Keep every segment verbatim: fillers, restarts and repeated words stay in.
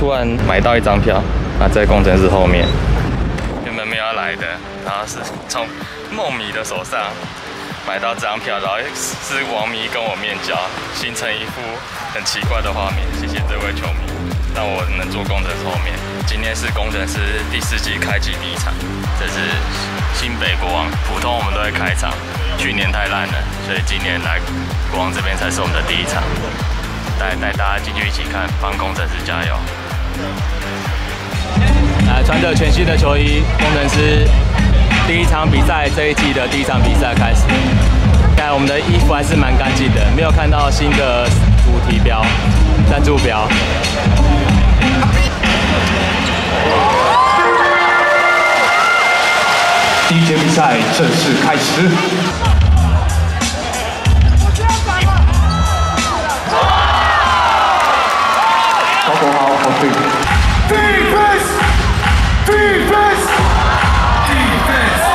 突然买到一张票，啊，在工程师后面，原本没有要来的，然后是从梦迷的手上买到这张票，然后是王迷跟我面交，形成一幅很奇怪的画面。谢谢这位球迷，让我能坐工程师后面。今天是工程师第四季开季第一场，这是新北国王，普通我们都会开场，去年太烂了，所以今年来国王这边才是我们的第一场。 带带大家进去一起看，帮工程师加油！来，穿着全新的球衣，工程师第一场比赛，这一季的第一场比赛开始。看我们的衣服还是蛮干净的，没有看到新的主题标、赞助标。 第一节比赛正式开始。 国豪好队 ，defense defense defense。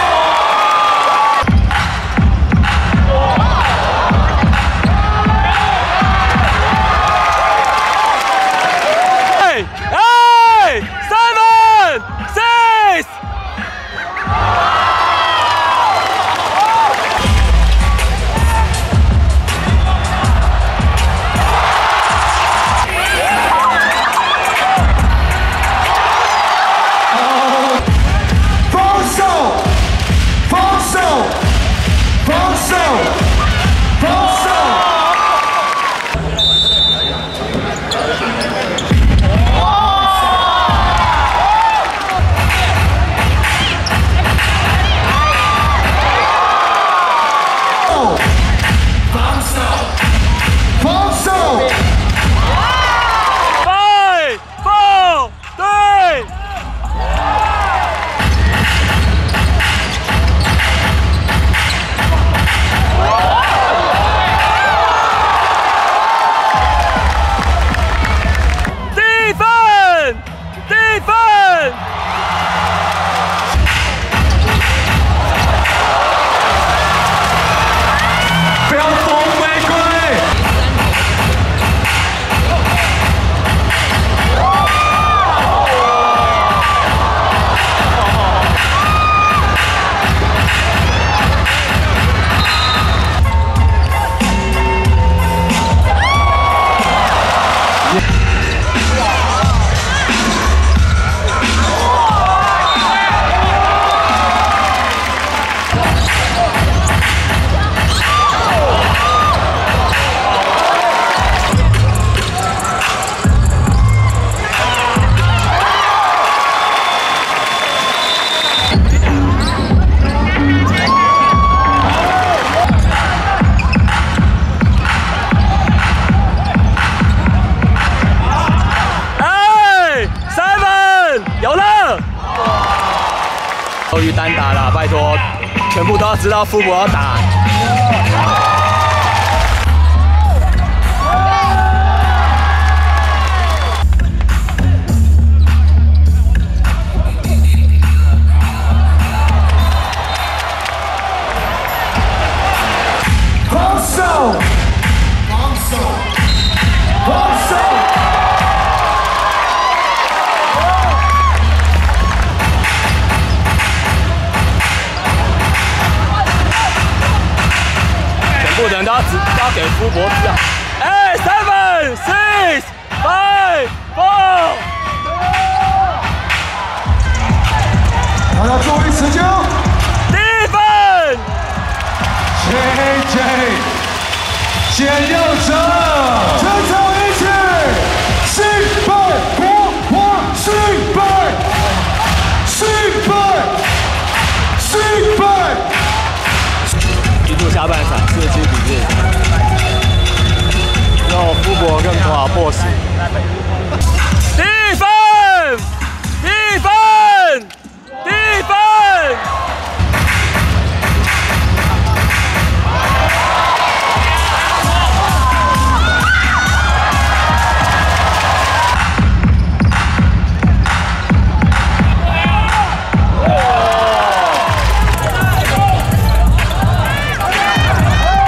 哎哎 ，seven six。终于单打了，拜托，全部都要知道富博要打。 防守，防守，防守。 不能都要只都要给富博知道。哎 ，seven six five four。 大家注意持球。 第一分。 J J， 解药者，全场一起，新北国王，新北，新北，新北。 进入下半场，四七比四，然后富博跟国豪 boss。第一分，第一分，第一分。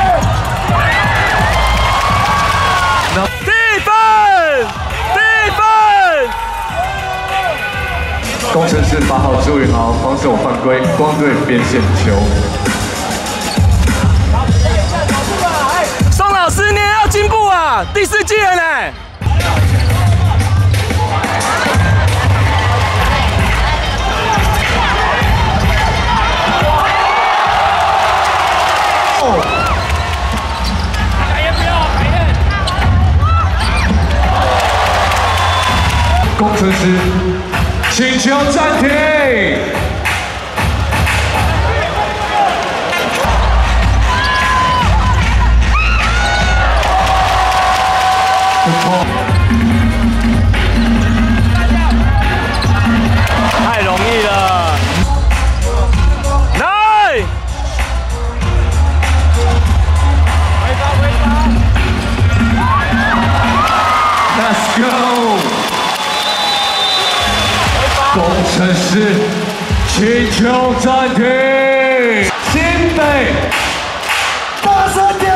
第一分，第一分。 是八号朱宇豪，防守犯规，光队边线球。 宋老师，你也要进步啊！第四季了呢。 工程师，请求暂停。 太容易了。来，回防回防。 Let's go。工程师，请求暂停。新北，大声点。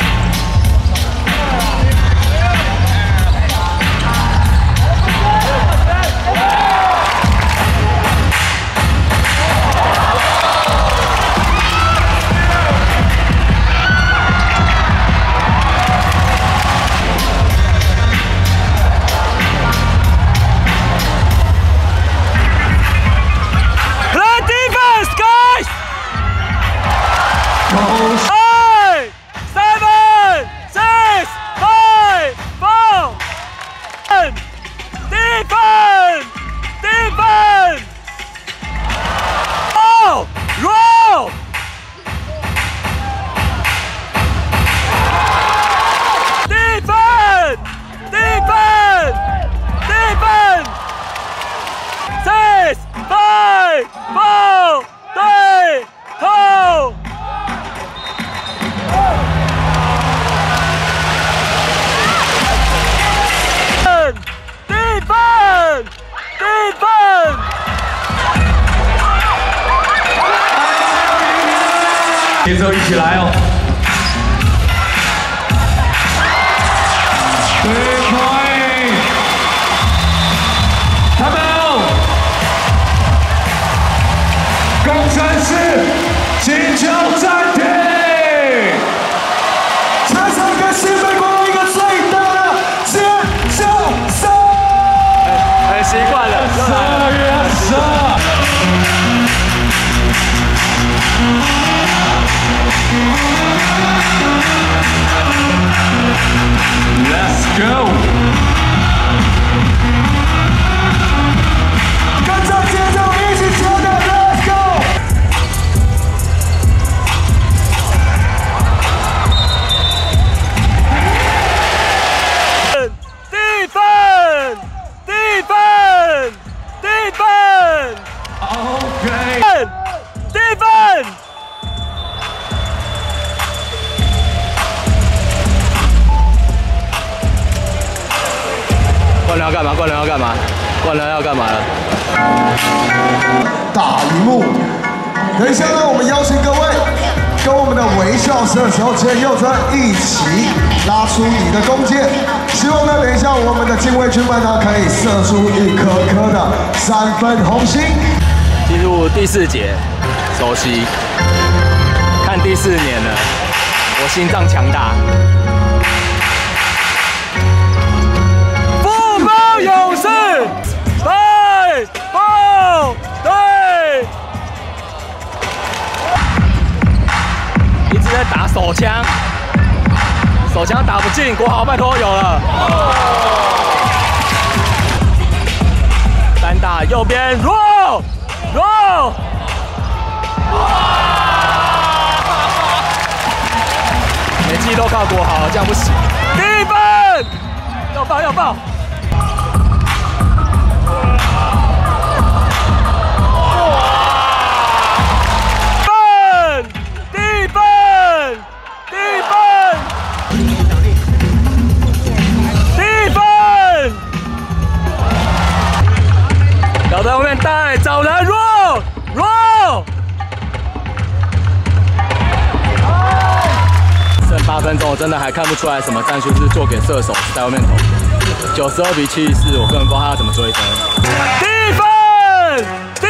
节奏一起来哦！对，point， 他们，工程师，请求暂停。场上跟新北国一个最大的接球赛， 很习惯了， 十月十二。Let's go！ 跟着节奏一起跳的 Let's go！ 低分，低分，低分 ，OK， 低分。灌篮要干嘛？灌篮要干嘛？灌篮要干嘛了？ 大荧幕，等一下呢，我们邀请各位跟我们的微笑射手简佑哲一起拉出你的弓箭，希望呢，等一下我们的禁卫军们呢可以射出一颗颗的三分红心。 进入第四节，熟悉，看第四年了，我心脏强大。勇士，对，不，对，一直在打手枪，手枪打不进，国豪拜托有了。单打右边 ，roll roll， 每季都靠国豪，这样不行。第一分，要爆要爆。要在后面带，找人 roll roll。剩八分钟，我真的还看不出来什么战术是做给射手在外面投。九十二比七十四，我根本不知道他要怎么追分。低分，低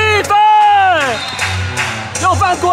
又犯规。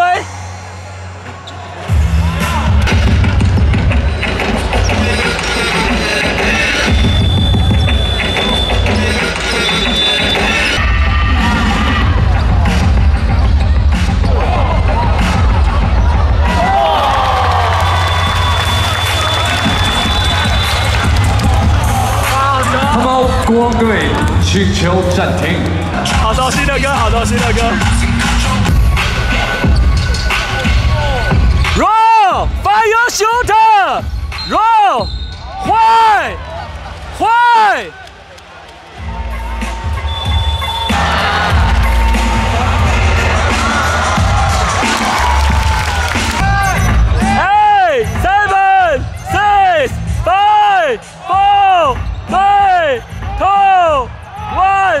国王队请求暂停。 好熟悉的歌，好熟悉的歌。Roll, fire your shooter. Roll, 坏，坏。Eight, seven, six, five, four, three. Two, one.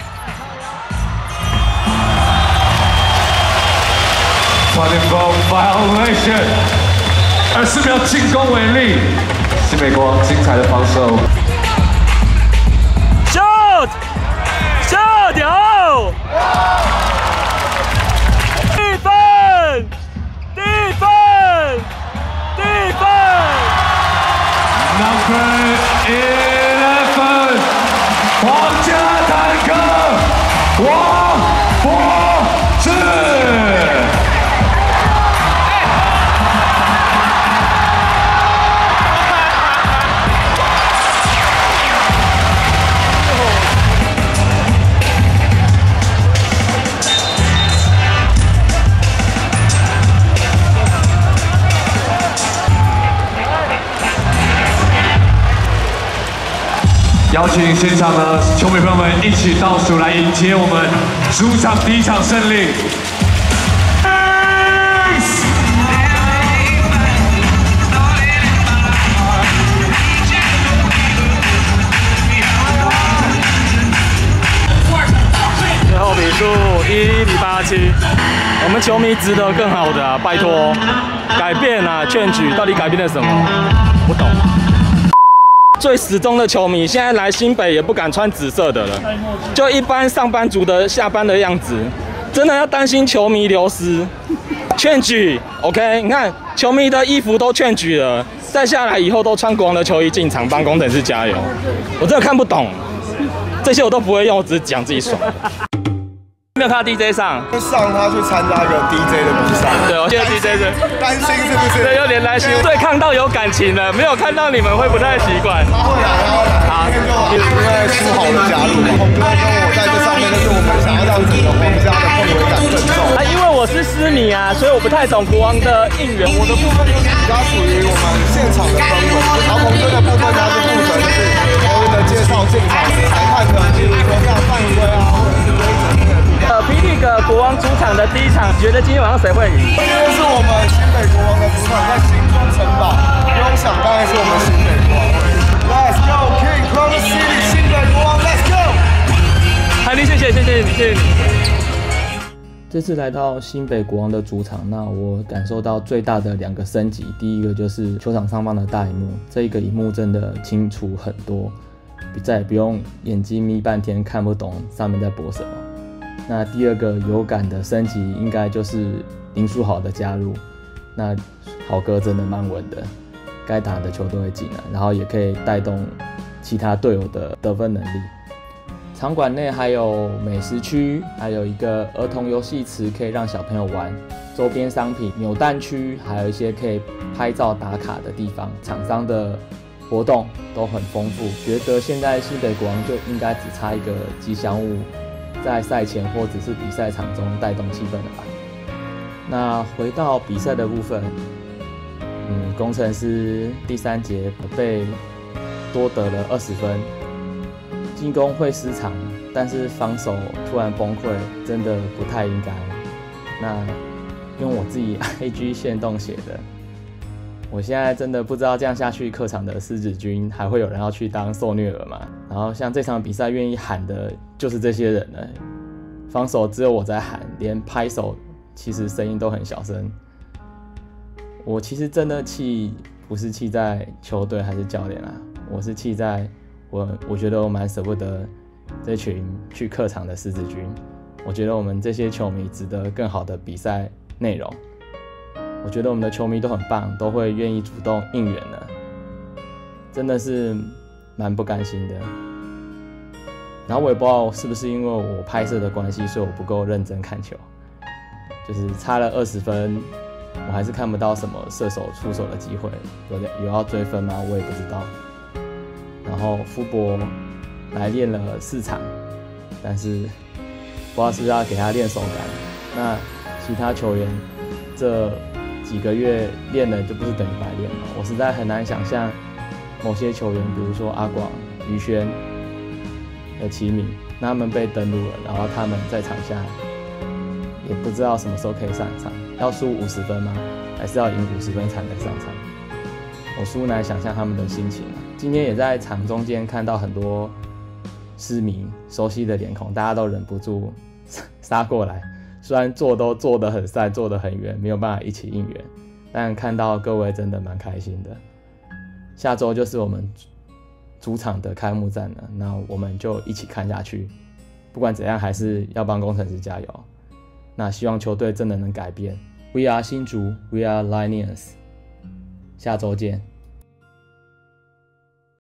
Twenty foul violation。二十秒进攻为例，新北国王精彩的防守。 Shoot， shoot， 有。地分，地分，地分。 Number eleven。皇家坦克，王柏芝。邀请现场的球迷朋友们一起倒数来迎接我们主场第一场胜利。 最后比数一比八七，我们球迷值得更好的啊！拜托，改变啊！劝举到底改变了什么？不懂。最死忠的球迷，现在来新北也不敢穿紫色的了，就一般上班族的下班的样子，真的要担心球迷流失。劝举 ，OK， 你看球迷的衣服都劝举了，再下来以后都穿国王的球衣进场帮工程师加油。我真的看不懂，这些我都不会用，我只是讲自己爽。没有看到 D J 上， 上他去参加一个 D J 的比赛。 对，我记得 D J 是担心是不是？ 对，有点担心。对，看到有感情了，没有看到你们会不太习惯。 他会来，他会来。好，因为书豪的加入，红哥跟我在这上面，就是我们想要让整个皇家的氛围感更重。 啊，因为我是狮迷啊，所以我不太懂国王的应援。我的部分就是比较属于我们现场的氛围，然后红哥的部分他是负责就是球员的介绍进场，裁判的，比如说像犯规啊，或者是规则。 呃 ，P League 国王主场的第一场，觉得今天晚上谁会赢？ 今天是我们新北国王的主场，在新庄城堡，不用想，当然是我们新北国王。Let's go King Crown City， 新北国王 ，Let's go。 海力，谢谢，谢谢你，谢谢你。这次来到新北国王的主场，那我感受到最大的两个升级，第一个就是球场上方的大萤幕，这一个萤幕真的清楚很多，再也不用眼睛眯半天看不懂上面在播什么。那第二个有感的升级，应该就是林书豪的加入。那豪哥真的蛮稳的，该打的球都会进来，然后也可以带动其他队友的得分能力。场馆内还有美食区，还有一个儿童游戏池可以让小朋友玩。周边商品扭蛋区，还有一些可以拍照打卡的地方。厂商的活动都很丰富，觉得现在新北国王就应该只差一个吉祥物，在赛前或者是比赛场中带动气氛的吧。那回到比赛的部分，嗯，工程师第三节被多得了二十分，进攻会失常，但是防守突然崩溃，真的不太应该。那用我自己 I G 限动写的，我现在真的不知道这样下去，客场的狮子军还会有人要去当受虐儿吗？然后像这场比赛愿意喊的就是这些人了，防守只有我在喊，连拍手其实声音都很小声。我其实真的气不是气在球队还是教练啊，我是气在我我觉得我蛮舍不得这群去客场的狮子军。 我觉得我们这些球迷值得更好的比赛内容。我觉得我们的球迷都很棒，都会愿意主动应援的，真的是蛮不甘心的。然后我也不知道是不是因为我拍摄的关系，所以我不够认真看球，就是差了二十分，我还是看不到什么射手出手的机会，有有要追分吗？我也不知道。然后福伯来练了四场，但是不知道是不是要给他练手感。那其他球员这几个月练的就不是等于白练嘛？我实在很难想象某些球员，比如说阿广、于轩的齐敏，那他们被登录了，然后他们在场下也不知道什么时候可以上场，要输五十分吗？还是要赢五十分才能上场？我殊难想象他们的心情啊。今天也在场中间看到很多狮迷熟悉的脸孔，大家都忍不住杀过来。虽然坐都坐得很散，坐得很远，没有办法一起应援，但看到各位真的蛮开心的。下周就是我们主场的开幕战了，那我们就一起看下去。不管怎样，还是要帮工程师加油。那希望球队真的能改变。We are 新竹 ，We are Lions。下周见。